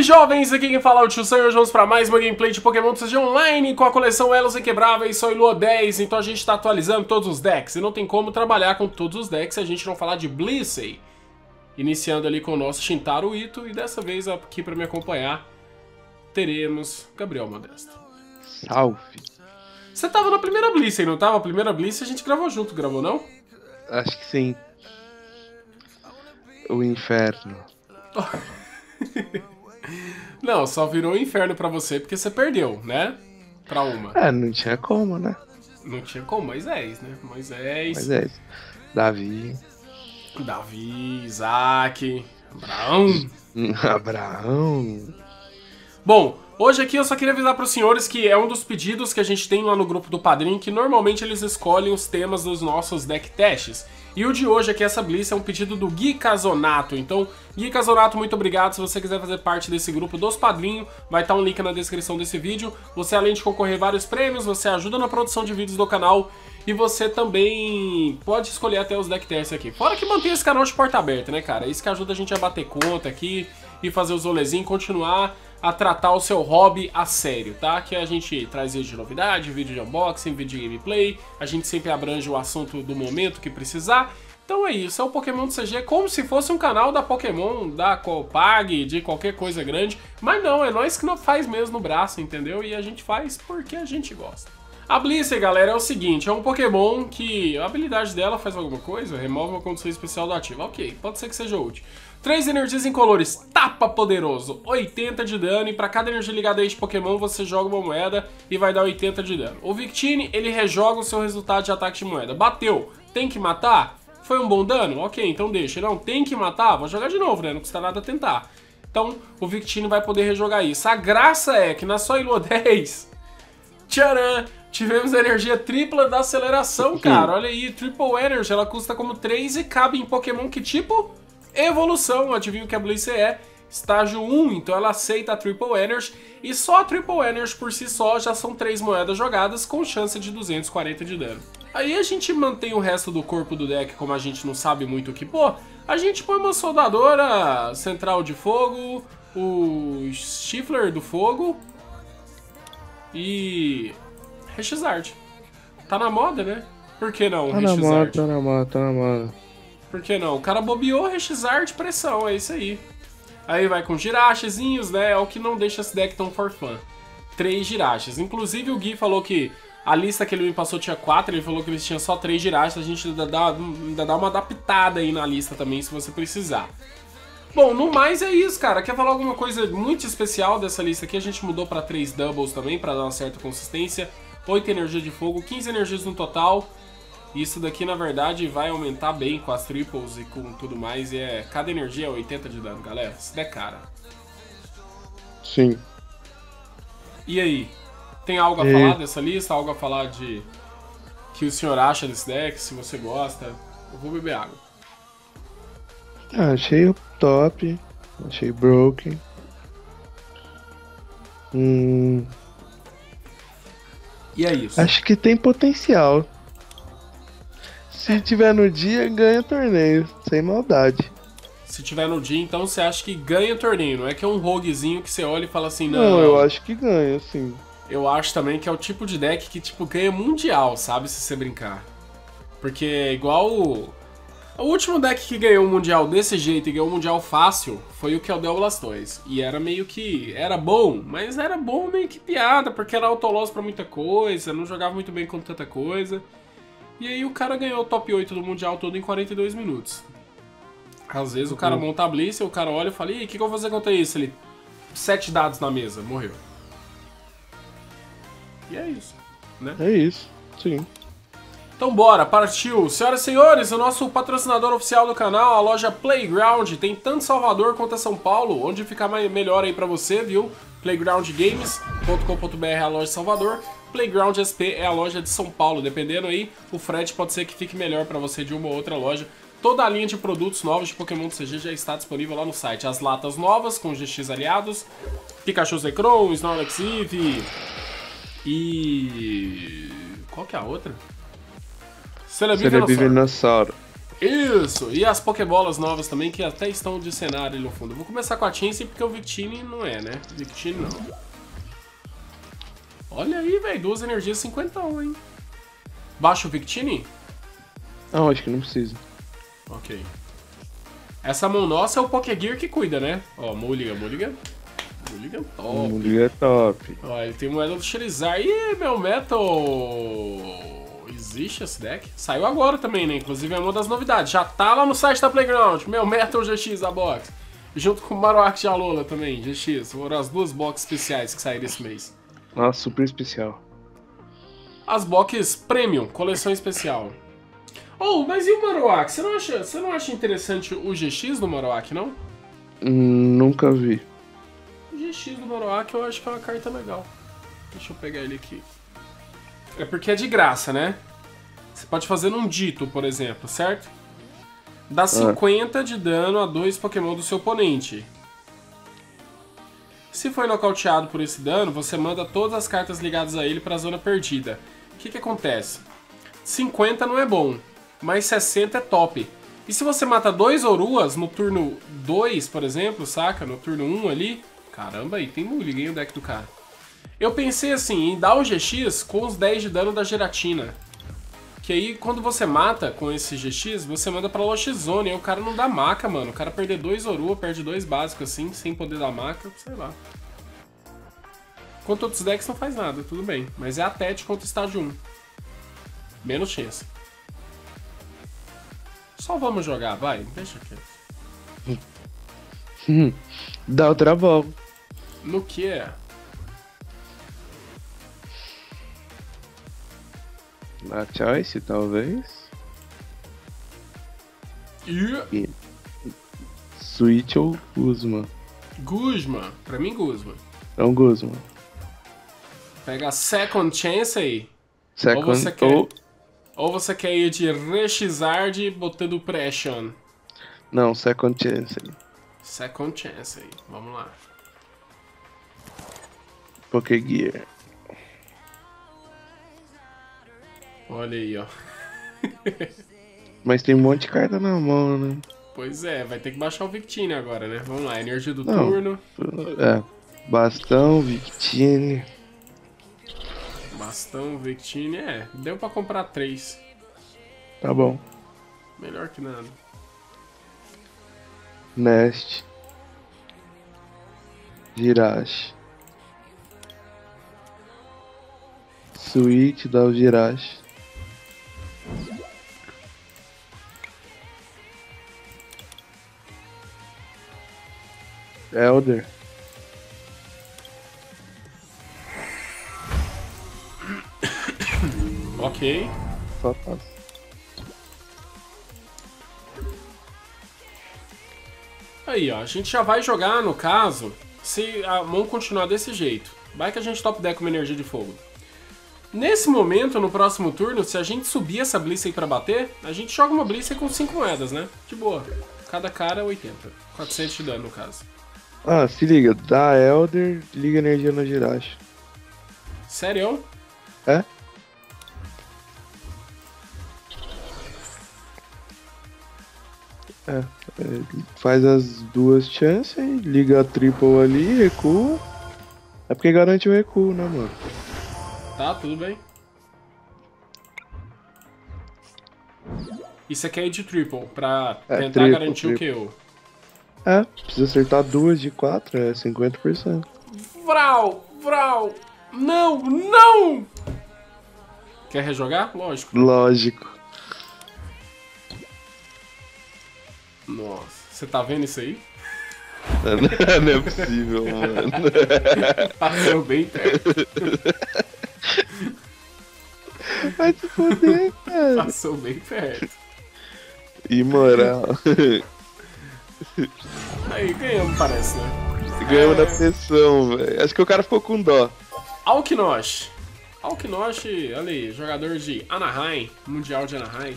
jovens, aqui quem fala é o Tio Sam e hoje vamos para mais uma gameplay de Pokémon TCG Online com a coleção Elos Inquebráveis, Sol e Lua 10, então a gente está atualizando todos os decks e não tem como trabalhar com todos os decks se a gente não falar de Blissey. Iniciando ali com o nosso Shintaro Ito e dessa vez aqui para me acompanhar teremos Gabriel Modesto. Salve! Você tava na primeira Blissey, não tava? A primeira Blissey a gente gravou junto, gravou não? Acho que sim. O inferno. Não, só virou um inferno pra você porque você perdeu, né? Pra uma. É, não tinha como, né? Não tinha como, Moisés, né? Moisés. Davi. Isaac. Abraão. Abraão. Bom, hoje aqui eu só queria avisar para os senhores que é um dos pedidos que a gente tem lá no grupo do Padrim, que normalmente eles escolhem os temas dos nossos deck tests. E o de hoje aqui, essa Bliss, é um pedido do Gui Casonato. Então, Gui Casonato, muito obrigado. Se você quiser fazer parte desse grupo dos padrinhos, vai estar um link na descrição desse vídeo. Você, além de concorrer vários prêmios, você ajuda na produção de vídeos do canal e você também pode escolher até os deck tests aqui. Fora que mantém esse canal de porta aberta, né, cara? Isso que ajuda a gente a bater conta aqui e fazer os rolezinhos, continuar a tratar o seu hobby a sério, tá? Que a gente traz vídeo de novidade, vídeo de unboxing, vídeo de gameplay, a gente sempre abrange o assunto do momento que precisar. Então é isso, é o Pokémon TCG como se fosse um canal da Pokémon, da Copag, de qualquer coisa grande, mas não, é nós que não faz mesmo no braço, entendeu? E a gente faz porque a gente gosta. A Blissey, galera, é o seguinte, é um Pokémon que a habilidade dela faz alguma coisa, remove uma condição especial do ativo, ok, pode ser que seja útil. 3 energias incolores, tapa poderoso, 80 de dano, e para cada energia ligada a este Pokémon você joga uma moeda e vai dar 80 de dano. O Victini, ele rejoga o seu resultado de ataque de moeda. Bateu, tem que matar? Foi um bom dano? Ok, então deixa. Não, tem que matar? Vou jogar de novo, né? Não custa nada tentar. Então, o Victini vai poder rejogar isso. A graça é que na Sol e Lua 10, tcharam! Tivemos a energia tripla da aceleração, cara. Olha aí, Triple Energy, ela custa como 3 e cabe em Pokémon que tipo? Evolução, adivinha o que a Blissey é? Estágio 1, então ela aceita a Triple Energy. E só a Triple Energy por si só já são 3 moedas jogadas com chance de 240 de dano. Aí a gente mantém o resto do corpo do deck, como a gente não sabe muito o que pôr. A gente põe uma soldadora central de fogo, o Stifler do fogo e Rexizard. Tá na moda, né? Por que não, Rexizard? Tá na moda. Por que não? O cara bobeou, Rexizard, pressão, é isso aí. Aí vai com Jirachizinhos, né? É o que não deixa esse deck tão for fun. 3 Jirachis. Inclusive o Gui falou que a lista que ele me passou tinha 4, ele falou que eles tinham só 3 Jirachis. A gente ainda dá uma adaptada aí na lista também, se você precisar. Bom, no mais é isso, cara. Quer falar alguma coisa muito especial dessa lista aqui? A gente mudou pra 3 doubles também, pra dar uma certa consistência. 8 energias de fogo, 15 energias no total. Isso daqui, na verdade, vai aumentar bem com as triples e com tudo mais. E cada energia é 80 de dano, galera. Isso é cara. Sim. E aí? Tem algo a falar dessa lista? Algo a falar de que o senhor acha desse deck? Se você gosta? Eu vou beber água. Achei o top. Achei broken. E é isso. Acho que tem potencial. Se tiver no dia, ganha torneio, sem maldade. Se tiver no dia, então você acha que ganha torneio, não é que é um roguezinho que você olha e fala assim, não, eu acho que ganha, sim. Eu acho também que é o tipo de deck que, tipo, ganha mundial, sabe, se você brincar. Porque é igual o último deck que ganhou o mundial desse jeito e ganhou o mundial fácil foi o Keldeo Blastoise. E era meio que... era bom, mas era bom meio que piada, porque era autoloss pra muita coisa, não jogava muito bem com tanta coisa. E aí o cara ganhou o top 8 do mundial todo em 42 minutos. Às vezes o cara monta a Blissey, o cara olha e fala, ih, o que eu vou fazer contra isso? Ele, 7 dados na mesa, morreu. E é isso, né? É isso, sim. Então bora, partiu! Senhoras e senhores, o nosso patrocinador oficial do canal, a loja Playground, tem tanto Salvador quanto São Paulo, onde fica melhor aí pra você, viu? playgroundgames.com.br é a loja de Salvador, Playground SP é a loja de São Paulo, dependendo aí, o frete pode ser que fique melhor pra você de uma ou outra loja. Toda a linha de produtos novos de Pokémon TCG já está disponível lá no site. As latas novas com GX aliados, Pikachu Zekrom, Snorlax Eevee e... qual que é a outra? Celebi Venossauro. Isso! E as Pokébolas novas também, que até estão de cenário ali no fundo. Vou começar com a Chansey, porque o Victini não é, né? Victini não. Olha aí, velho. 2 energias 50, hein? Baixa o Victini? Não, acho que não precisa. Ok. Essa mão nossa é o Pokégear que cuida, né? Ó, Mulligan top. Mulligan é top. Ó, ele tem moeda do Charizard. Ih, meu Metal... Existe esse deck? Saiu agora também, né? Inclusive é uma das novidades. Já tá lá no site da Playground. Meu Metal GX, a box. Junto com o Marowak de Alola também, GX. Foram as 2 boxes especiais que saíram esse mês. Nossa, super especial. As boxes Premium, coleção especial. Oh, mas e o Marowak? Você não acha interessante o GX do Marowak, não? Nunca vi. O GX do Marowak eu acho que é uma carta legal. Deixa eu pegar ele aqui. É porque é de graça, né? Você pode fazer num dito, por exemplo, certo? Dá 50 de dano a 2 Pokémon do seu oponente. Se foi nocauteado por esse dano, você manda todas as cartas ligadas a ele para a zona perdida. O que acontece? 50 não é bom, mas 60 é top. E se você mata 2 Oruas no turno 2, por exemplo, saca? No turno 1 ali... Caramba, aí tem Mulligan o deck do cara. Eu pensei assim, em dar o GX com os 10 de dano da Giratina. Que aí, quando você mata com esse GX, você manda pra Lost Zone. Aí o cara não dá maca, mano. O cara perder 2 Orua, perde 2 básicos assim, sem poder dar maca, sei lá. Contra outros decks não faz nada, tudo bem. Mas é a TET contra o estágio 1. Menos chance. Só vamos jogar, vai. Deixa quieto. Dá outra volta. No que é? Na Choice, talvez. E... Switch ou Guzma? Guzma. Pra mim, Guzma. É um Guzma. Pega a Second Chance aí. Second Ou você quer ir de Rexizard botando Pression? Não, Second Chance aí. Second Chance aí. Vamos lá. Pokégear. Olha aí, ó. Mas tem um monte de carta na mão, né? Pois é, vai ter que baixar o Victini agora, né? Vamos lá, energia do turno. É. Bastão, Victini. Bastão, Victini, deu pra comprar 3. Tá bom. Melhor que nada. Nest. Jirachi. Switch, dá o Jirachi. Elder. Ok. Só passa. Aí, ó, a gente já vai jogar, no caso, se a mão continuar desse jeito. Vai que a gente top deck uma energia de fogo. Nesse momento, no próximo turno, se a gente subir essa Blissey pra bater, a gente joga uma Blissey com 5 moedas, né? De boa. Cada cara 80. 400 de dano, no caso. Ah, se liga. Dá Elder, liga energia no Jirachi. Sério? É? Faz as 2 chances, liga a triple ali, recua. É porque garante o recuo, né, mano? Tá, tudo bem. E você quer ir de triple pra tentar triple, garantir o triple. KO. Precisa acertar 2 de 4, é 50%. Vral! Vral! Não! Não! Quer rejogar? Lógico. Lógico. Nossa, você tá vendo isso aí? Não é possível, mano. Passou bem perto. Vai te foder, cara. Passou bem perto. Imoral. Aí ganhamos, parece, né? Ganhamos da pressão, velho. Acho que o cara ficou com dó. Alkinosh. Alkinosh, olha aí, jogador de Anaheim, Mundial de Anaheim.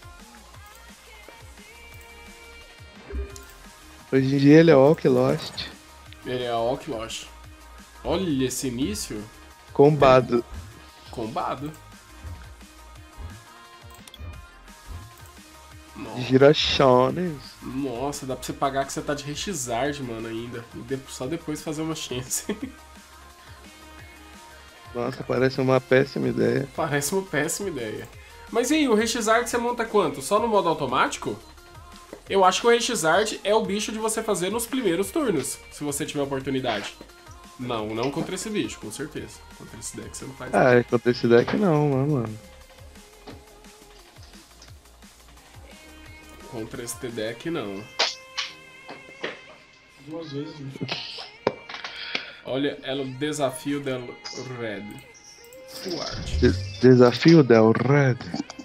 Hoje em dia ele é Walk Lost. Ele é Alkinosh. Olha esse início. Combado. Combado. Girachones. Nossa, dá pra você pagar que você tá de Rexizard, mano, ainda. E só depois fazer uma chance. Nossa, parece uma péssima ideia. Parece uma péssima ideia. Mas e aí, o Rexizard você monta quanto? Só no modo automático? Eu acho que o Rexizard é o bicho de você fazer nos primeiros turnos, se você tiver oportunidade. Não contra esse bicho, com certeza. Contra esse deck você não faz nada. Ah, contra esse deck não, mano. Contra esse deck não. Duas vezes. Olha, é o desafio del Red. Full art. Desafio del Red.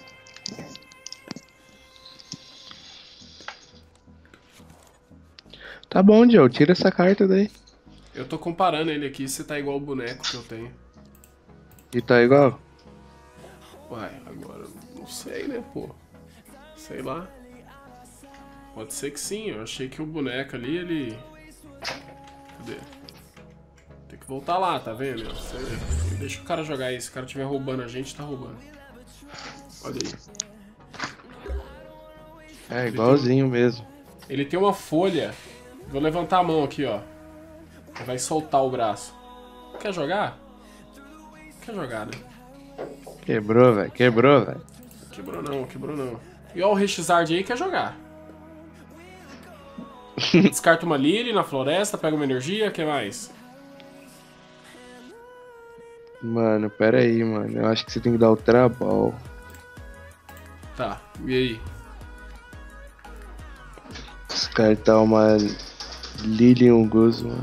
Tá bom, Joe, tira essa carta daí. Eu tô comparando ele aqui, se tá igual o boneco que eu tenho. E tá igual? Uai, agora não sei, né, pô. Sei lá. Pode ser que sim, eu achei que o boneco ali, ele... Cadê? Tem que voltar lá, tá vendo? Deixa o cara jogar aí, se o cara estiver roubando a gente, tá roubando. Olha aí. É, igualzinho mesmo. Ele tem uma folha. Vou levantar a mão aqui, ó. Vai soltar o braço. Quer jogar? Quer jogar, né? Quebrou, velho. Quebrou, velho. Quebrou não. E ó, o Rexizard aí quer jogar. Descarta uma Lily na floresta, pega uma energia, o que mais? Mano, pera aí, mano. Eu acho que você tem que dar o Trabal. Tá, e aí? Descartar uma Lilium Guzman.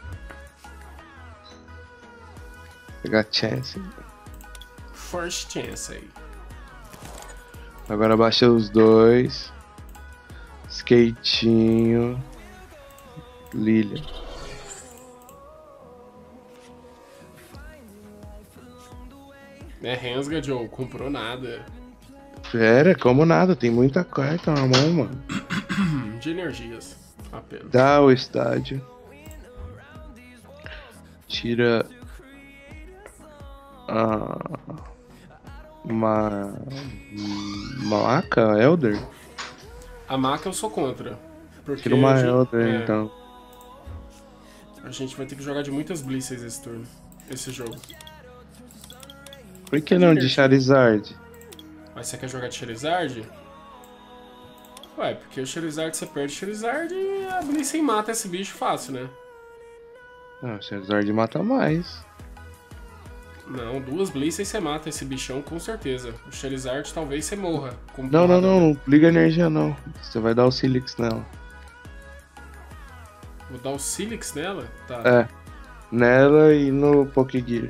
Pegar Chance. First chance aí. Agora baixa os dois. Skatinho. Lilium. É Rensga, Joe, comprou nada. Pera, como nada, tem muita carta na mão, mano. De energias, apenas. Dá o estádio. Tira. Maca? Elder? A Maca eu sou contra. Porque Tira uma a gente- Elder, então. A gente vai ter que jogar de muitas Blissey esse turno. Esse jogo. Por que não de Charizard? Mas você quer jogar de Charizard? Ué, porque o Charizard você perde o Charizard e a Blissey mata esse bicho fácil, né? Não, Charizard mata mais. Não, duas Blissey você mata esse bichão com certeza. O Charizard talvez você morra. Com Não, porrada, não liga energia não. Você vai dar o Silix nela. Vou dar o Silix nela? Tá. É. Nela e no Pokégear.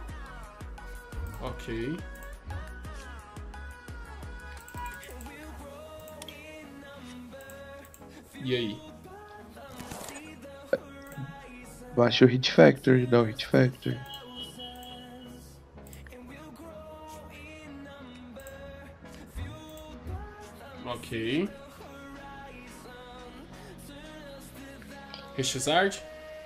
Ok. E aí? Baixa o Hit Factor, dá o Hit Factor. Ok. Rexizard?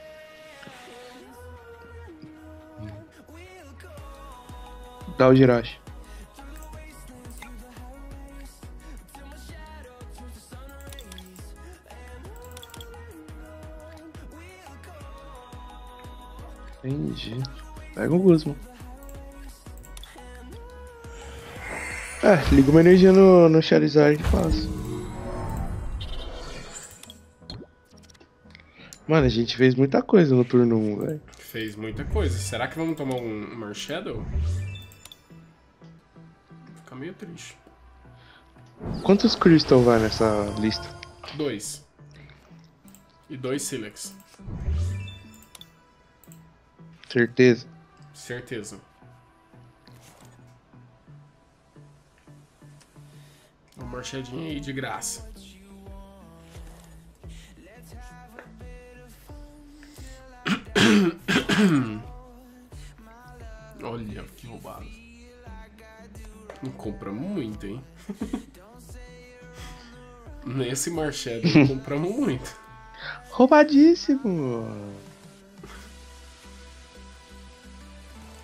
Dá o Jirachi. Entendi. Pega o Guzman. Liga uma energia no Charizard e faço. Mano, a gente fez muita coisa no turno 1, velho. Fez muita coisa. Será que vamos tomar um Marshadow? Fica meio triste. Quantos Crystal vai nessa lista? 2. E 2 Silex. Certeza? Certeza. Uma marchadinha aí de graça. Olha que roubado. Não compramos muito, hein? Nesse Marshadow compramos muito. Roubadíssimo!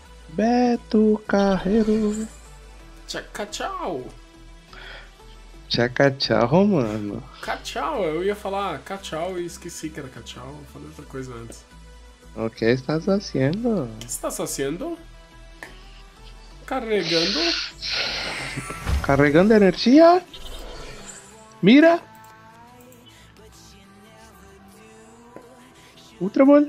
Beto Carreiro. Tchau, tchau. Tchau, mano. Cachau, eu ia falar cachau e esqueci que era cachau. Eu falei outra coisa antes. O que estás haciendo? O que estás fazendo? Carregando? Carregando energia? Mira! Ultra Ball.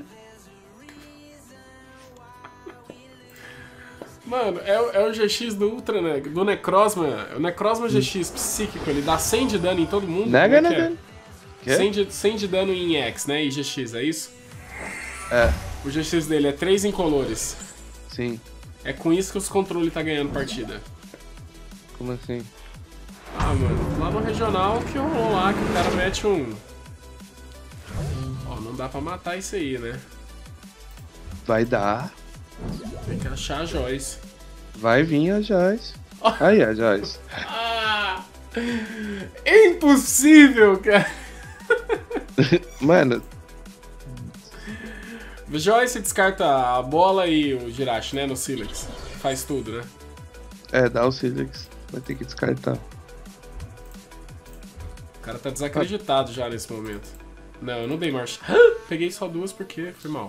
Mano, é o GX do Ultra, né? Do Necrozma. O Necrozma GX psíquico, ele dá 100 de dano em todo mundo. Nega, como é que nega. é? 100 de dano em X, né? E GX, é isso? É, O GX dele é 3 incolores. sim. É com isso que os controles tá ganhando partida. Como assim? Ah, mano, lá no regional que rolou lá, que o cara mete um... Ó, não dá pra matar isso aí, né? Vai dar. Tem que achar a Joyce. Vai vir a Joyce. Aí, a Joyce. Ah! É impossível, cara! Mano, Joyce descarta a bola e o Jirachi, né? No Silex. Faz tudo, né? dá o Silex. Vai ter que descartar. O cara tá desacreditado já nesse momento. Não, eu não dei marcha. Peguei só duas porque foi mal.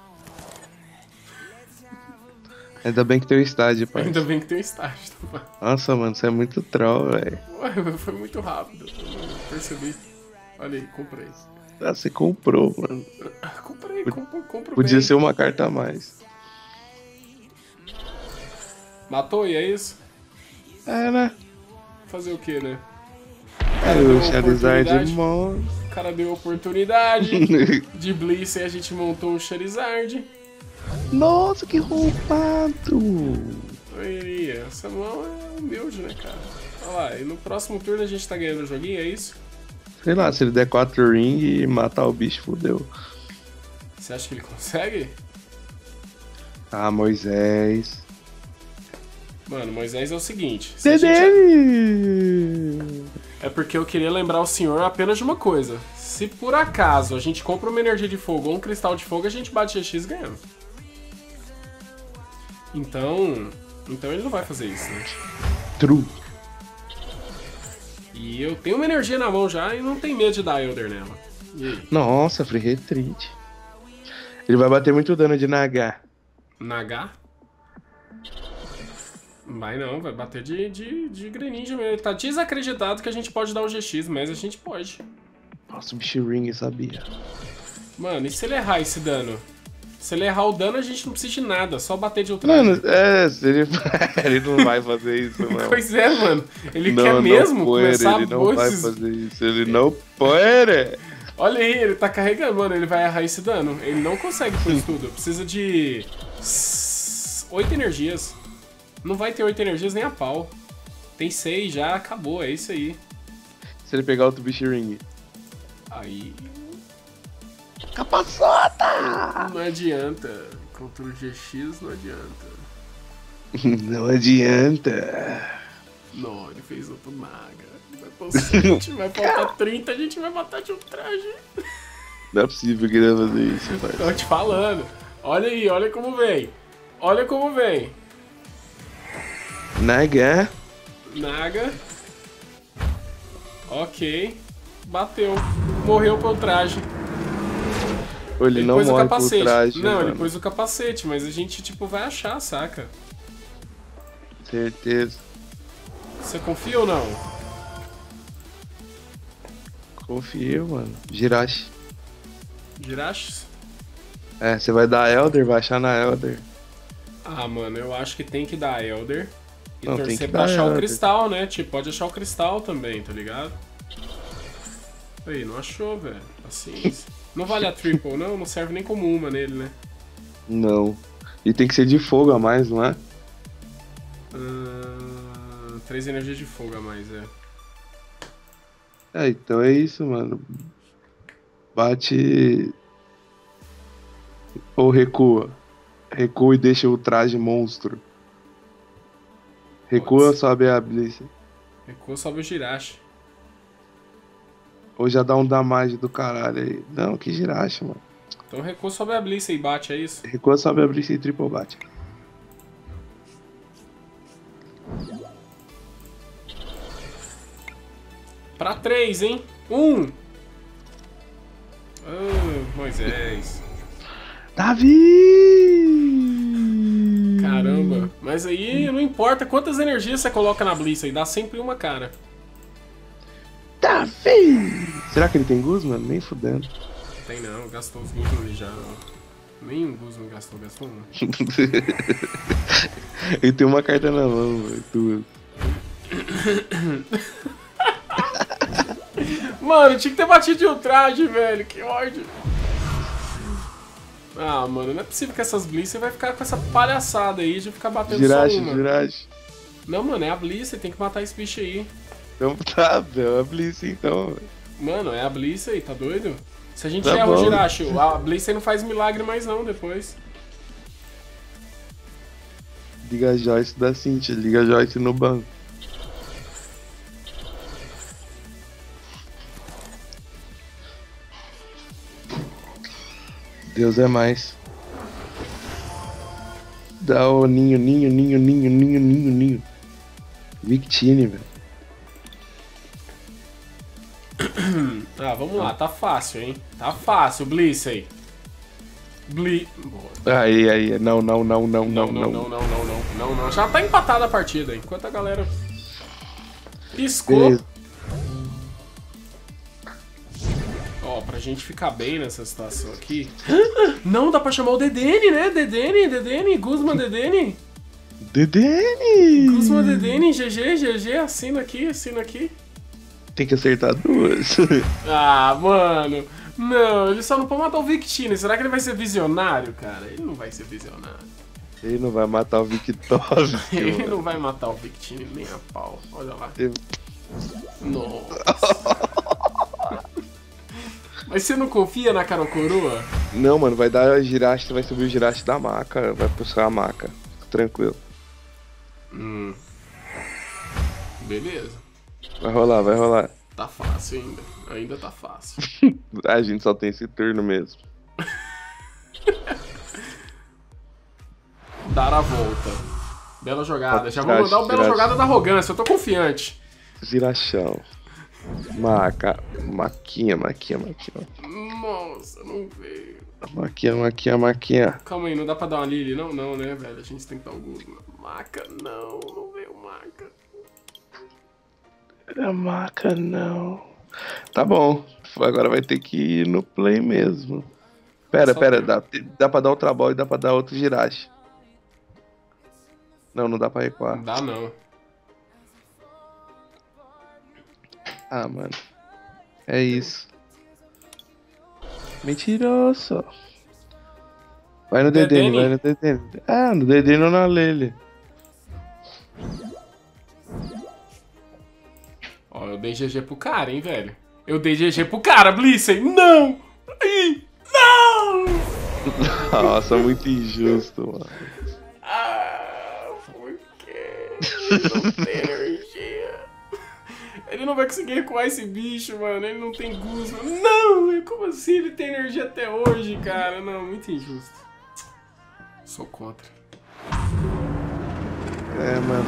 Ainda bem que tem o estádio, pai. Ainda bem que tem um estágio. Nossa, mano, você é muito troll, velho. Ué, foi muito rápido. Eu não percebi. Olha aí, comprei. Ah, você comprou, mano. Comprei, compro Podia bem. ser uma carta a mais. Matou e é isso? É, né? Fazer o que, né? É, deu o Charizard oportunidade. monstro. O cara deu oportunidade. De Bliss e a gente montou um Charizard. Nossa, que roubado! Aí, essa mão é humilde, né, cara? Olha lá, e no próximo turno a gente tá ganhando o joguinho, é isso? Sei lá, se ele der 4 ring e matar o bicho, fodeu. Você acha que ele consegue? Ah, Moisés. Mano, Moisés é o seguinte. Se a gente... Dele! É porque eu queria lembrar o senhor apenas de uma coisa. Se por acaso a gente compra uma energia de fogo ou um cristal de fogo, a gente bate GX ganhando. Então ele não vai fazer isso, né? True. E eu tenho uma energia na mão já e não tem medo de dar Elder nela. E aí? Nossa, Free Retreat. Ele vai bater muito dano de Naga. Naga? Vai não, vai bater de Greninja mesmo. Ele tá desacreditado que a gente pode dar o GX, mas a gente pode. Nossa, o bicho ring, sabia. Mano, e se ele errar esse dano? Se ele errar o dano, a gente não precisa de nada, só bater de ultraje. Mano, se ele... ele não vai fazer isso, mano. Pois é, mano. Ele Não, quer não mesmo pode, começar ele não vai esses... fazer isso. Ele não pode. Olha aí, ele tá carregando, mano. Ele vai errar esse dano. Ele não consegue por isso tudo. Precisa de 8 energias. Não vai ter 8 energias nem a pau. Tem 6 já, acabou, é isso aí. Se ele pegar outro bicho ring. Aí Capaçota! não adianta. Contra o GX não adianta. Não adianta. Não, ele fez outro maga. Vai pôr 7, vai faltar 30, a gente vai matar de ultraje. Não é possível que ele vai fazer isso, Tô parceiro. te falando. Olha aí, olha como vem. Olha como vem. Naga. Naga. Ok. Bateu. Morreu pro traje. Ou ele não pôs o morre por capacete. traje, Não, mano. ele pôs o capacete, mas a gente, tipo, vai achar, saca? Certeza. Você confia ou não? Confio, mano. Jirachi. Jirachis? É, você vai dar Elder, vai achar na Elder. Ah, mano, eu acho que tem que dar Elder. E Não, tem torcer que pra dar achar o Elder. cristal, né? Tipo, pode achar o cristal também, tá ligado? Aí, não achou, velho. Paciência. Não vale a triple, não? Não serve nem como uma nele, né? Não. E tem que ser de fogo a mais, não é? 3 energias de fogo a mais, é. É, então é isso, mano. Bate. Ou recua. Recua e deixa o traje monstro. Recua, Pode ser. sobe a Bliss. Recua, sobe o Jirachi. Ou já dá um damage do caralho aí. Não, que Jirachi, mano. Então recua, sobe a Bliss e bate, é isso? Recua, sobe a Bliss e triple bate. pra 3, hein? 1. Moisés. Davi! Caramba. Mas aí não importa quantas energias você coloca na Blitz aí, dá sempre uma, cara. Davi! Será que ele tem Guzman? Nem fudendo. Tem não, gastou os Guzman ali já. Nem um Guzman gastou um. Ele tem uma carta na mão, velho. Duas. Mano, tinha que ter batido de ultraje, velho. Que ódio. Ah, mano, não é possível que essas Blitz você vai ficar com essa palhaçada aí de ficar batendo só uma. Jirachi. Não, mano, é a Blitz, você tem que matar esse bicho aí. Então tá, velho. A Blitz então, velho. Mano, é a Blitz aí, tá doido? Se a gente Tá erra o bom. Jirachi, a Blitz aí não faz milagre mais não depois. Liga a Joyce da Cintia, liga a Joyce no banco. Deus é mais. Dá o ninho. Victini, velho. Ah, vamos lá, tá fácil, hein? Tá fácil, Blitz aí. Boa. Aí, não. Não. Já tá empatada a partida, enquanto a galera piscou. Beleza. Ó, pra gente ficar bem nessa situação aqui. Não, dá pra chamar o Dedenne, né? Dedenne, Guzman Dedenne. Dedene! Guzman Dedenne, GG, assina aqui. Tem que acertar duas. Ah, mano. Não, ele só não pode matar o Victini. Será que ele vai ser visionário, cara? Ele não vai ser visionário. Ele não vai matar o Victor. Ele não vai matar o Victini nem a pau. Olha lá. Nossa. Mas você não confia na Caro Coroa? Não, mano, vai dar Jirachi, vai subir o Jirachi da maca, vai puxar a maca. Fica tranquilo. Beleza. Vai rolar. Tá fácil ainda. Ainda tá fácil. A gente só tem esse turno mesmo. Dar a volta. Bela jogada. Já vou Jirachi, mandar o bela Jirachi. jogada da arrogância. Eu tô confiante. Jirachão. Maquinha. Nossa, não veio. Maquinha. Calma aí, não dá pra dar uma Lily? Não, né, velho? A gente tem que dar algum. Maca, não veio Maca. A maca não. Tá bom. Agora vai ter que ir no play mesmo. Pera, dá pra dar outra bola e dá pra dar outro Jirachi. Não dá pra recuar. Não dá não. Ah, mano. É isso. Mentiroso. Vai no Dedene, vai no Dedene. Ah, no Dedene ou na Lele. Ó, eu dei GG pro cara, hein, velho. Eu dei GG pro cara, Blitzen. Não! Ai, não! Nossa, muito injusto, mano. Ah, por quê? Não tem energia. Ele não vai conseguir recuar esse bicho, mano. Ele não tem Guzman. Não! Como assim ele tem energia até hoje, cara? Não, muito injusto. Sou contra. É, mano.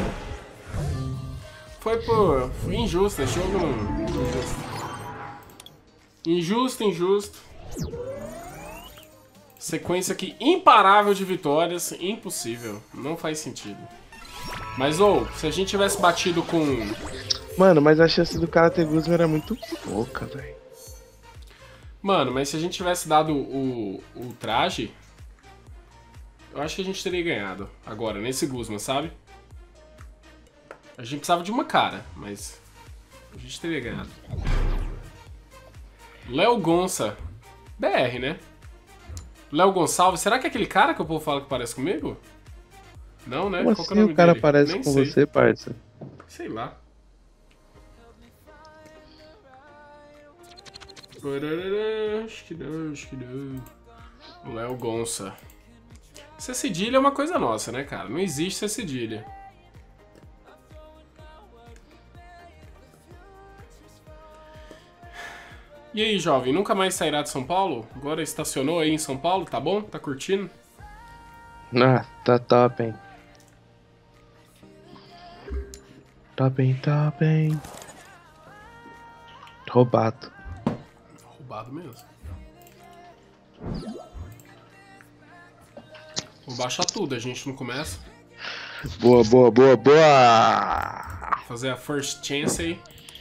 Foi injusto, esse jogo não. Injusto. Sequência aqui imparável de vitórias, impossível. Não faz sentido. Mas, se a gente tivesse batido com... Mano, mas a chance do cara ter Guzman era muito pouca, velho. Mano, mas se a gente tivesse dado o traje, eu acho que a gente teria ganhado. Agora, nesse Guzman, sabe? A gente precisava de uma cara, mas a gente teria ganhado. Léo Gonça. BR, né? Léo Gonçalves. Será que é aquele cara que o povo fala que parece comigo? Não, né? Como Qual que é assim o nome o cara dele? parece Nem com sei. você, parça? Sei lá. Acho que não. Léo Gonça. Ser cedilha é uma coisa nossa, né, cara? Não existe ser cedilha. E aí, jovem, nunca mais sairá de São Paulo? Agora estacionou aí em São Paulo, tá bom? Tá curtindo? Ah, tá top, hein. Top, hein. Roubado. Roubado mesmo. Vou baixar tudo, a gente não começa. Boa, boa, boa, boa! Fazer a first chance aí.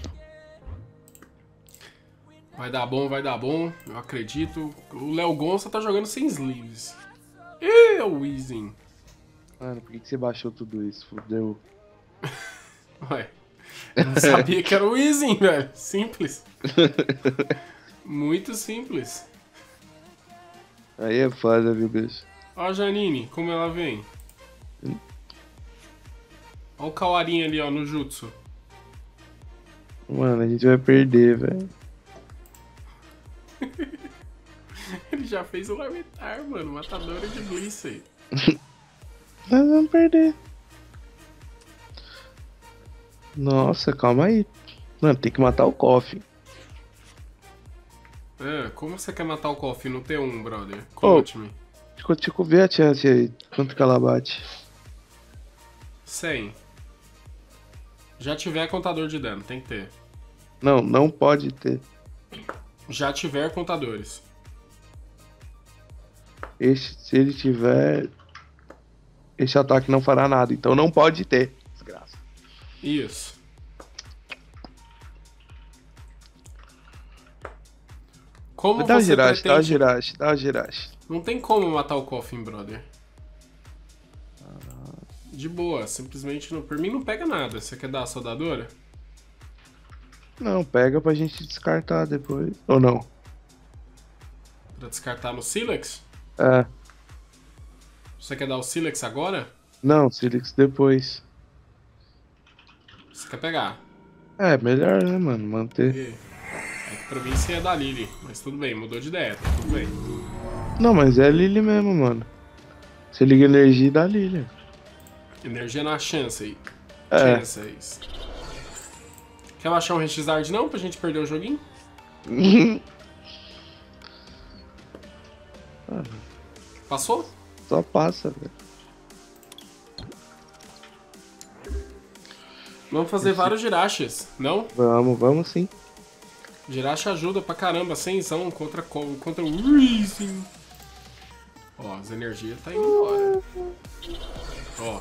Vai dar bom, eu acredito. O Léo Gonça tá jogando sem sleeves. Ih, o Weezing. Mano, por que você baixou tudo isso? Fudeu. Ué, não sabia que era o Weezing, velho. Simples. Muito simples. Aí é foda, viu, bicho? Ó a Janine, como ela vem. Ó o Kawarin ali, ó, no Jutsu. Mano, a gente vai perder, velho. Ele já fez o Larvitar, mano. Matadora de Bliss aí. Nós vamos perder. Nossa, calma aí. Mano, tem que matar o Coffee. Como você quer matar o Coffee no T1, brother? Conte-me. Deixa eu ver a chance aí. Quanto que ela bate? 100. Já tiver contador de dano, tem que ter. Não, não pode ter. Já tiver contadores. Se ele tiver... Esse ataque não fará nada, então não pode ter. Desgraça. Isso. Como Dá o você Jirachi, dá o pretende... Jirachi, dá o Jirachi. Não tem como matar o Coffin, brother. De boa, simplesmente não... Por mim não pega nada. Você quer dar a soldadora? Não, pega pra gente descartar depois. Ou não? Pra descartar no Silex? É. Você quer dar o Silex agora? Não, Silix depois. Você quer pegar? É, melhor, né, mano? Manter. É que pra mim você ia dar Lily. Mas tudo bem, mudou de ideia, tá tudo bem. Não, mas é Lily mesmo, mano. Você liga energia e dá Lily. Energia na chance aí. É. Chances. Quer baixar um Rexizard não, pra gente perder o joguinho? Passou? Só passa, velho. Vamos fazer vários Jirachis, não? Vamos sim. Jirachi ajuda pra caramba, 100zão contra o Weezing. Ó, as energias tá indo embora. Ó.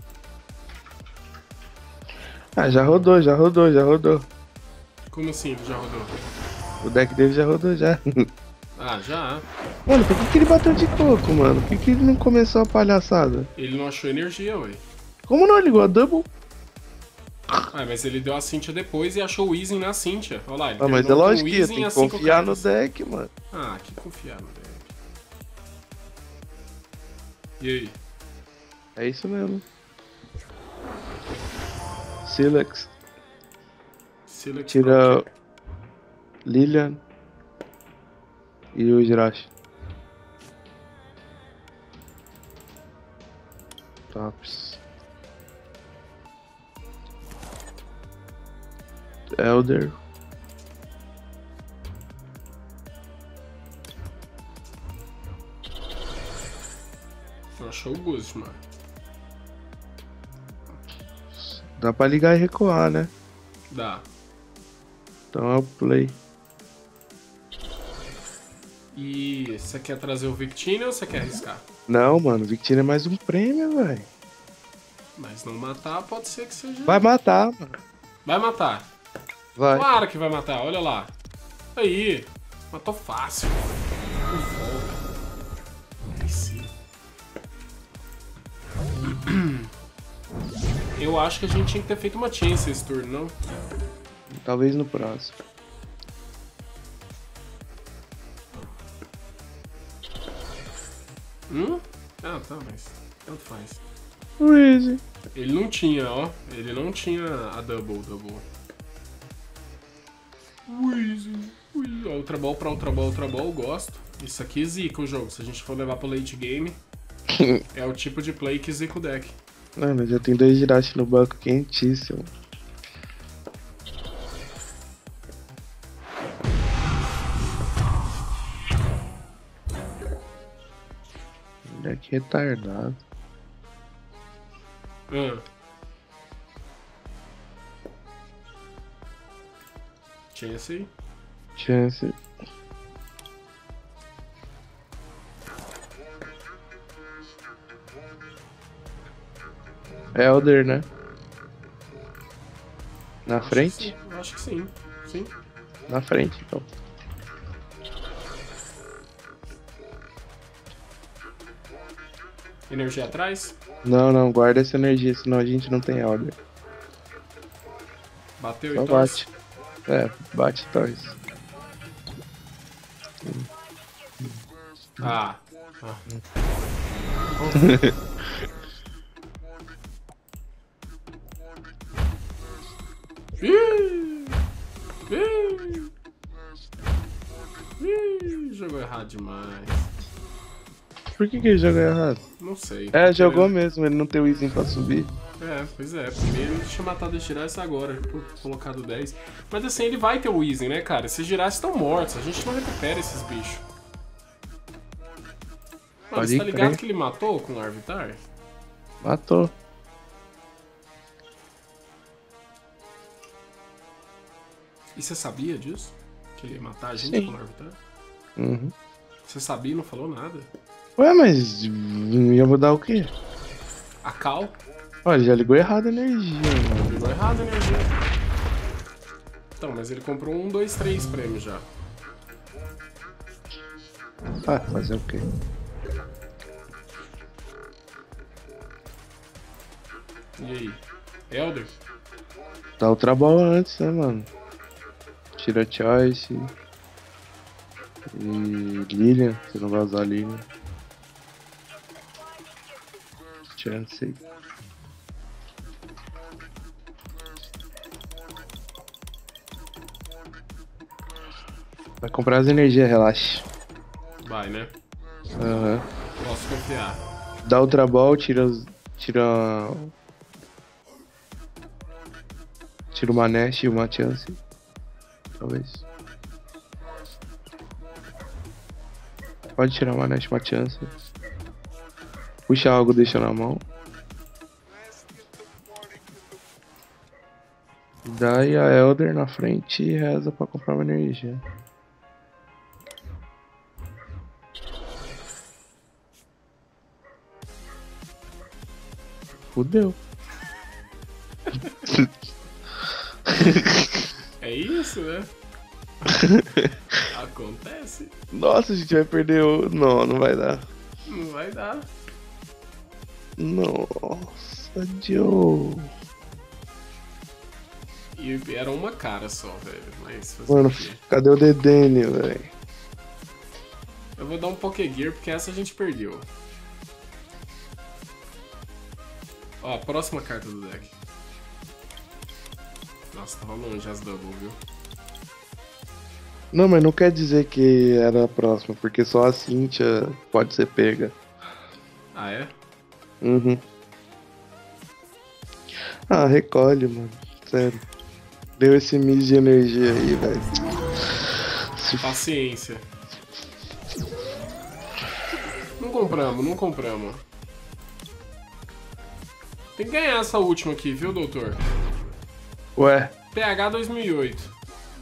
Ah, já rodou. Como assim ele já rodou? O deck dele já rodou já. Ah, já. Mano, por que ele bateu de coco, mano? Por que ele não começou a palhaçada? Ele não achou energia, ué. Como não? Ligou a double? Ah, mas ele deu a Cynthia depois e achou o Weezing na Cynthia. Olha lá, ele Ah, mas é terminou com o lógico que Weezing tem que a 5 confiar no cartas. deck, mano. Ah, que confiar no deck. E aí? É isso mesmo. Silex. Silex Tira Lilian e o Jirachi. Tops. Elder. Achou o Ghost, mano. Dá pra ligar e recuar, né? Dá. Então é o play. E você quer trazer o Victini ou você quer arriscar? Não, mano, Victini é mais um prêmio, velho. Mas não matar, pode ser que seja... Vai matar, mano. Vai matar. Vai. Claro que vai matar, olha lá. Aí. Matou fácil. Não volta. Aí sim. Eu acho que a gente tinha que ter feito uma chance esse turno, não? Talvez no próximo. Ah, tá, mas tanto faz. Easy. Ele não tinha, ó. Ele não tinha a double. Easy. Ó, Ultra Ball pra Ultra Ball, gosto. Isso aqui zica o jogo. Se a gente for levar pro late game, é o tipo de play que zica o deck. Mano, já tem 2 Jirachi no banco quentíssimo. Deck retardado. Chance. Chance. Elder, né? Na frente? Acho que sim. Sim. Na frente, então. Energia atrás. Não, guarda essa energia, senão a gente não tem Elder. Bateu Só e torce. bate. Bate e torce. Ah. Jogou errado demais. Por que ele jogou errado? Não sei. Jogou mesmo, ele não tem o item pra subir. Pois é. Primeiro ele tinha matado esse Girasse agora, por colocado 10. Mas assim, ele vai ter o Easy, né, cara? Esses Girasse estão mortos, a gente não recupera esses bichos. Mano, você tá ligado que ele matou com o Larvitar? Matou. E você sabia disso? Que ele ia matar a gente com o Larvitar? Uhum. Você sabia e não falou nada? Ué, mas ia mudar o quê? A Cal? Olha, já ligou errado a energia, mano. Ligou errado a energia. Então, mas ele comprou 1, 2, 3 prêmios já. Fazer o quê? E aí? Elder? Dá o trabalho antes, né, mano? Tira Choice. E Lilian, você não vai usar Lilian. Chance. Vai comprar as energias, relaxa. Vai, né? Aham. Posso confiar. Dá o trabalho, tira uma Nash e uma Chance. Talvez. Pode tirar uma Nash e uma Chance. Puxa algo, deixa na mão. Daí a Elder na frente e reza pra comprar uma energia. Fudeu. É isso, né? Acontece. Nossa, a gente vai perder o... Não vai dar. Não vai dar. Nossa, Joe. E era uma cara só, velho. Mas Mano, cadê o Dedenne, velho? Eu vou dar um Pokégear porque essa a gente perdeu. Ó, a próxima carta do deck. Nossa, tava longe as double, viu? Não, mas não quer dizer que era a próxima, porque só a Cynthia pode ser pega. Ah, é? Uhum. Recolhe, mano. Sério. Deu esse miss de energia aí, velho. Paciência. Não compramos. Tem que ganhar essa última aqui, viu, doutor? Ué. PH 2008.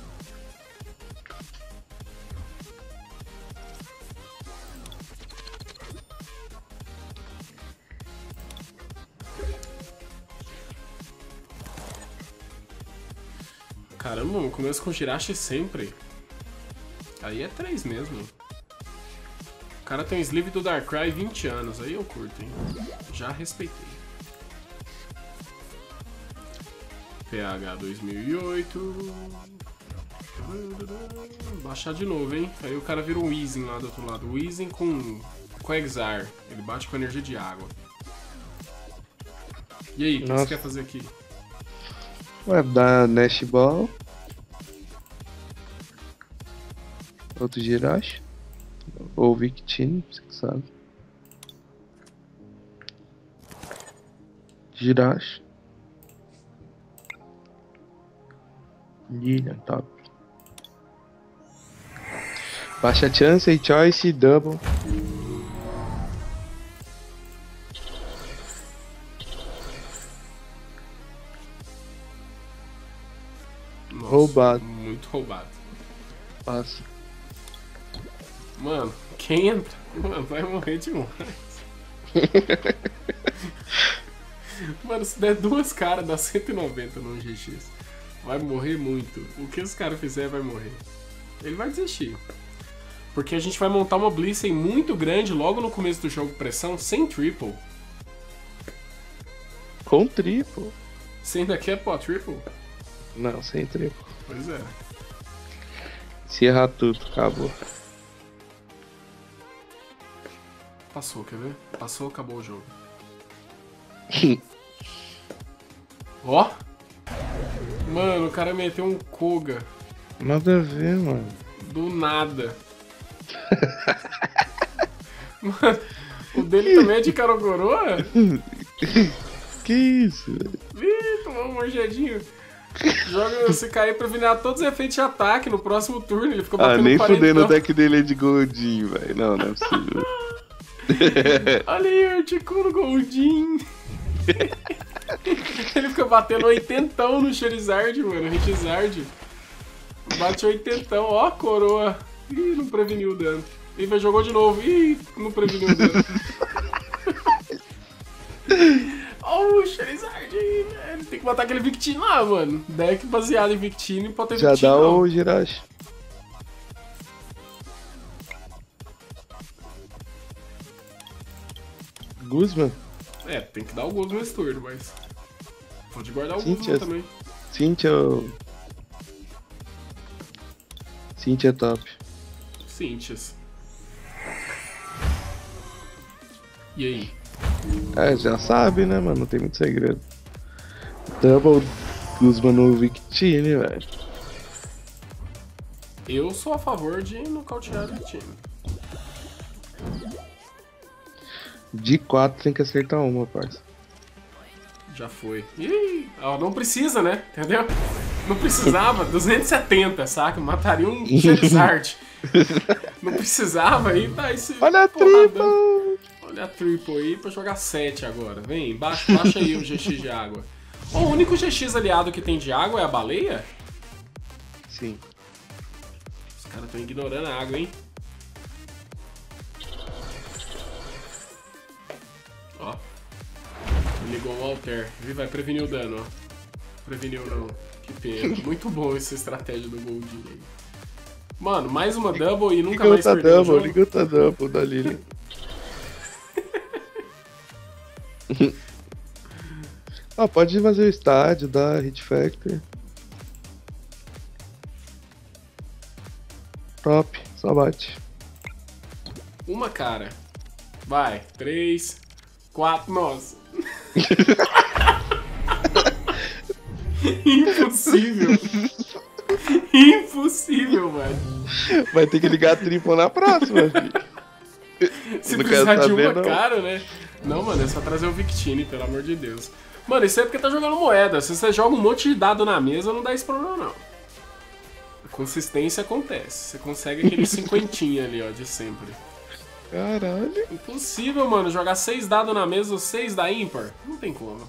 Caramba, eu começo com Jirachi sempre. Aí é 3 mesmo. O cara tem um sleeve do Darkrai 20 anos, aí eu curto, hein? Já respeitei. PH 2008. Baixar de novo, hein? Aí o cara vira um Weezing lá do outro lado. Weezing com Exar. Ele bate com energia de água. E aí, o que você quer fazer aqui? Ué, dá Nash Ball. Outro Jirachi. Ou Victini, você que sabe. Jirachi. Lilian, top. Baixa Chance e Choice Double. Nossa, Roubado. Muito muito roubado. Passa. Mano, quem entra? Mano, vai morrer demais. Mano, se der duas caras, dá 190 no GX. Vai morrer muito. O que os caras fizer vai morrer. Ele vai desistir. Porque a gente vai montar uma Blissey muito grande logo no começo do jogo pressão, sem triple. Com triple. Você ainda quer pô triple? Não, sem triple. Pois é. Se errar tudo, acabou. Passou, quer ver? Passou, acabou o jogo. Ó! Mano, o cara meteu um Koga. Nada a ver, mano. Do nada. Mano, o dele também é de Karogoroa? Que isso, velho? Ih, tomou um mordidinho. Joga você cair pra virar todos os efeitos de ataque no próximo turno. Ele ficou batendo nem 40. fudendo o deck dele é de Goldinho, velho. Não, não é possível. Olha aí, Articuno Goldin. Ele fica batendo 80 no Charizard, mano. Charizard. Bate 80, ó, coroa. Ih, não preveniu o dano. Ih, vai jogou de novo. Ih, não preveniu o dano. Ó, o Charizard aí, velho. Tem que botar aquele Victini lá, mano. Deck baseado em Victini pode ter Já Victini, dá não. o Jirachi. Guzman? É, tem que dar o Guzman nesse turno, mas... Pode guardar o Cynthia Guzman também. Cynthia é top. Cynthias. E aí? É, já sabe, né, mano? Não tem muito segredo. Double Guzman no Victini, velho. Eu sou a favor de nocautear o time. De 4 tem que acertar uma, parça. Já foi. Ih, ó, não precisa, né? Entendeu? Não precisava. 270, saca? Mataria um Charizard. Não precisava aí, tá esse. Olha a triple! Olha a triple aí pra jogar 7 agora. Vem, baixa aí o GX de água. Ó, o único GX aliado que tem de água é a baleia? Sim. Os caras estão ignorando a água, hein? Ó. Ligou o Alter. Ele vai prevenir o dano, ó. Preveniu não. Que pena. Muito bom essa estratégia do Goldinho aí. Mano, mais uma double e nunca mais perdeu o jogo. Liga outra double da Lilian. Pode fazer o estádio, dar Hit Factor. Top, só bate. Uma cara. Vai, 3, 4, nossa. Impossível. Impossível, mano. Vai ter que ligar a tripla na próxima, filho. Se Não precisar quero de uma saber, não. cara, né? Não, mano, é só trazer o Victini, pelo amor de Deus. Mano, isso é porque tá jogando moeda. Se você joga um monte de dado na mesa, não dá esse problema, não. A consistência acontece. Você consegue aquele cinquentinha ali, ó, de sempre. Caralho. Impossível, mano, jogar 6 dados na mesa ou 6 da ímpar. Não tem como.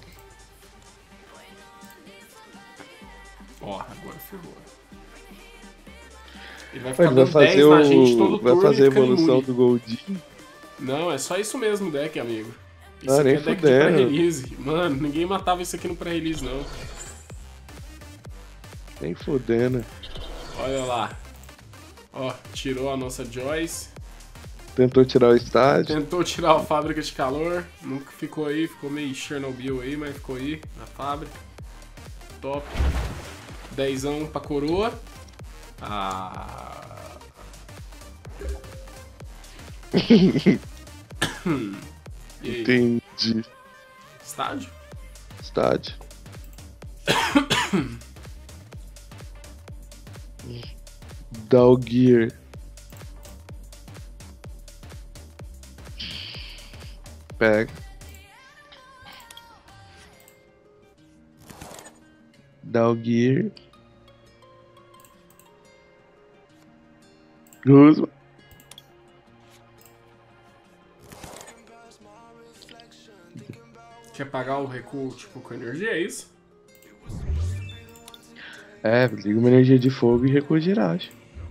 Ó, agora ferrou. Ele vai ficar dando 10 na gente todo turno. Vai fazer a e fica evolução imune. do Goldinho. Não, é só isso mesmo o deck, amigo. Isso Ah, aqui nem é deck de fudendo. pré-release. Mano, ninguém matava isso aqui no pré-release, não. Nem fudendo. Olha lá. Ó, tirou a nossa Joyce. Tentou tirar o estádio. Tentou tirar a fábrica de calor. Nunca ficou aí, ficou meio Chernobyl aí, mas ficou aí na fábrica. Top. 10ão pra coroa. Ah. E aí? Entendi. Estádio? Estádio. Dalgear. Pega. Dalgear. Guzman. Quer pagar o recuo tipo com energia, é isso? É, liga uma energia de fogo e recua Jirachi.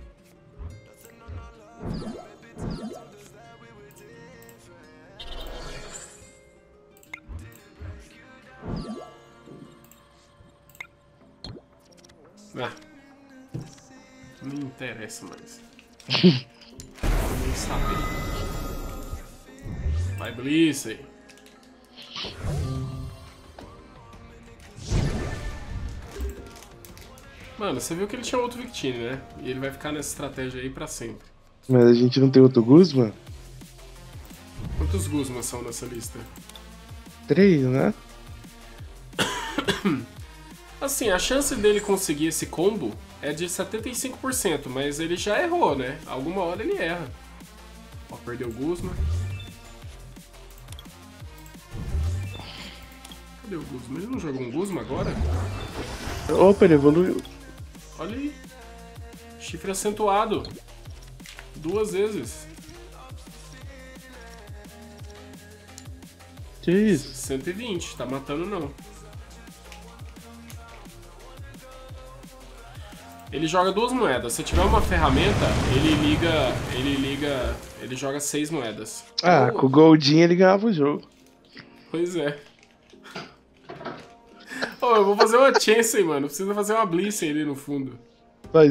Ah, não me interessa mais. Nem saber. Vai, Bliss aí. Mano, você viu que ele tinha outro Victini, né? E ele vai ficar nessa estratégia aí pra sempre. Mas a gente não tem outro Guzma? Quantos Guzman são nessa lista? 3, né? Assim, a chance dele conseguir esse combo é de 75%, mas ele já errou, né? Alguma hora ele erra. Ó, perdeu o Guzman. Cadê o Guzman? Ele não jogou um Guzman agora? Opa, ele evoluiu. Olha aí. Chifre acentuado. 2 vezes. Que isso? 120, tá matando não. Ele joga 2 moedas. Se tiver uma ferramenta, ele joga 6 moedas. Ah, com o Goldinho ele ganhava o jogo. Pois é. Oh, eu vou fazer uma chance aí, mano. Precisa fazer uma Bliss ali no fundo. Vai.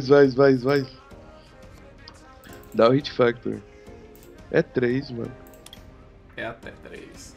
Dá o Hit Factor. É 3, mano. É até 3.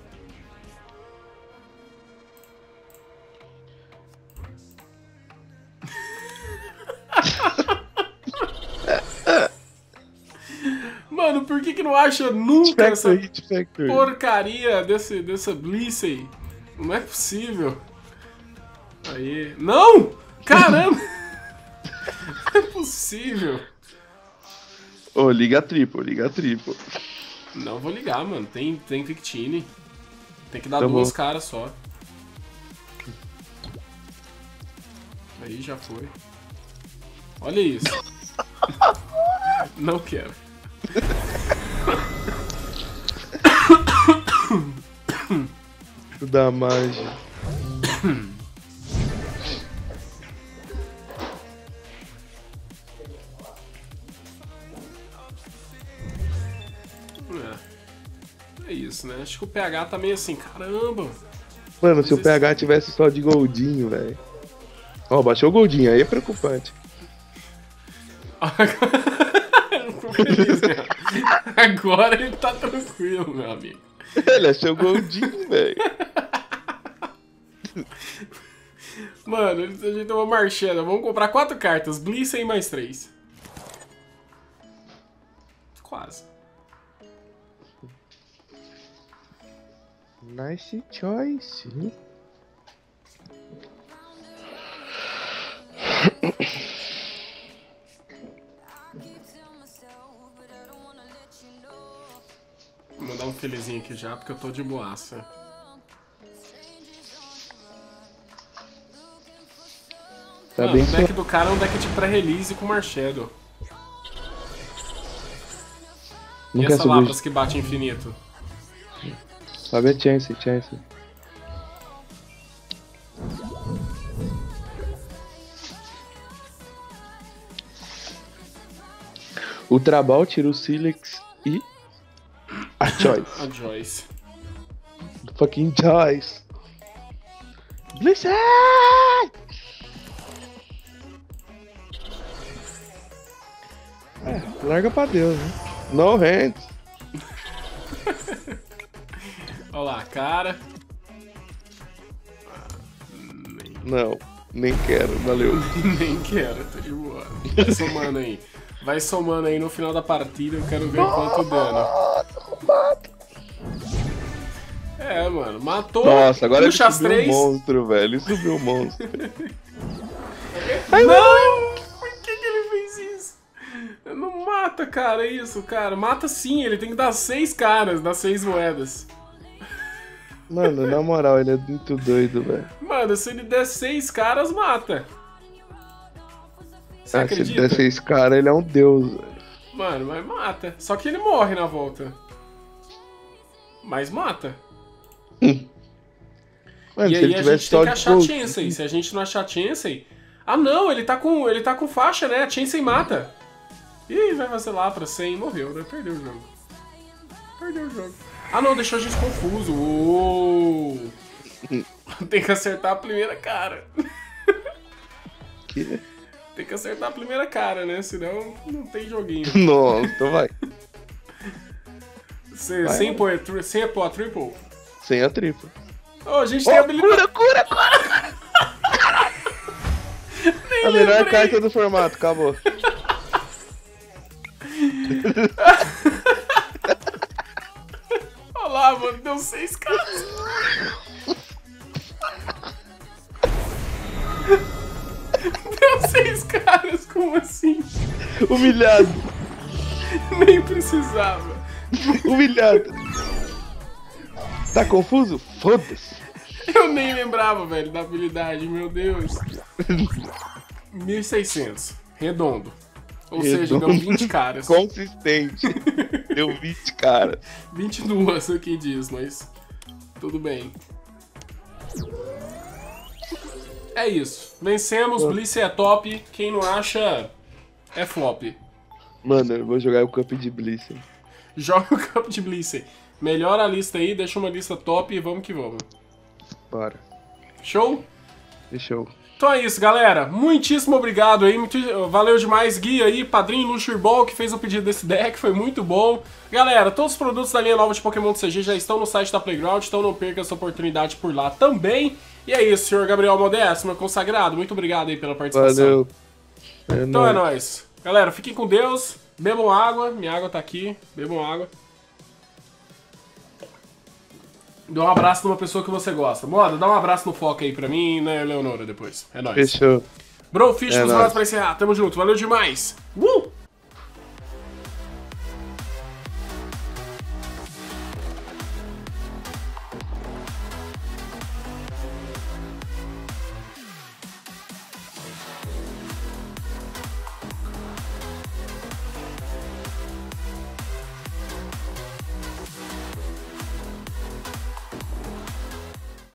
Mano, por que não acha nunca essa Hit Factor. porcaria dessa Bliss aí? Não é possível. Aí. Não! Caramba! Não é possível. Ô, liga triplo. Não vou ligar, mano. Tem Victini. Tem que dar Tá 2 bom. caras só. Aí já foi. Olha isso. Não quero. Da magia. É isso, né? Acho que o PH tá meio assim, caramba. Mano, se o PH tivesse só de Goldinho, velho. Ó, baixou o Goldinho, aí é preocupante. Feliz, né? Agora ele tá tranquilo, meu amigo. Ele achou o Goldinho, velho. Mano, a gente tem uma marchanda. Vamos comprar 4 cartas. Bliss e mais 3. Quase. Nice choice. Vou mandar um felizinho aqui já, porque eu tô de boaça. Tá Mano, bem o deck só. do cara é um deck de pré-release com Marshadow. Não E quer essa subir. Lapras que bate infinito? Sabe a chance. O Trabal tira o Silex e a Choice. A Joyce. Fucking Choice. Blizzard! Larga pra Deus, né? No hands. Olha lá, cara. Não, nem quero, valeu. Nem quero, tô de boa. Vai somando aí no final da partida, eu quero ver quanto dano. É, mano, matou. Nossa, agora ele puxa as subiu 3. um monstro, velho. Ele subiu um monstro. Não! Por que ele fez isso? Não mata, cara, isso, cara. Mata sim, ele tem que dar 6 caras, dar 6 moedas. Mano, na moral, ele é muito doido, velho. Mano, se ele der 6 caras, mata. Você Se acredita? ele der 6 caras, ele é um deus, velho. Mano, mas mata. Só que ele morre na volta. Mas mata. Mano, E se aí ele a tivesse gente tem só que de achar gold- Chansey. Se a gente não achar Chansey, Ah não, ele tá com faixa, né? Chain sem mata. Ih, vai vacilar pra 100. Morreu, né? Perdeu o jogo. Perdeu o jogo. Ah não, deixou a gente confuso. Uou. Tem que acertar a primeira cara. Que? Tem que acertar a primeira cara, né? Senão não tem joguinho. Nossa, então vai. Sem pôr a triple? Sem a tripla. Oh, a gente tem habilidade. Cura! A melhor carta do formato, acabou. Olha lá, mano, deu 6 caras. Deu 6 caras, como assim? Humilhado. Nem precisava. Humilhado. Tá confuso? Foda-se. Eu nem lembrava, velho, da habilidade, meu Deus. 1.600, redondo. Ou seja, deu 20 caras. Consistente. Deu 20 caras. 22 aqui diz, mas tudo bem. É isso. Vencemos, Blissey é top. Quem não acha, é flop. Mano, eu vou jogar o Cup de Blissey. Joga o campo de Blissey. Melhora a lista aí, deixa uma lista top e vamos que vamos. Bora. Show? Fechou. Então é isso, galera. Muitíssimo obrigado aí. Valeu demais, Gui aí, padrinho Luxirball, que fez o pedido desse deck. Foi muito bom. Galera, todos os produtos da linha nova de Pokémon do CG já estão no site da Playground, então não perca essa oportunidade por lá também. E é isso, senhor Gabriel Modesto, meu consagrado. Muito obrigado aí pela participação. Valeu. Então é nóis. Galera, fiquem com Deus. Bebam água. Minha água tá aqui. Bebam água. Dê um abraço numa pessoa que você gosta. Moda, dá um abraço no foco aí pra mim e na Eleonora depois. É nóis. Fechou. Brofish É nos nóis. braços pra encerrar. Tamo junto. Valeu demais.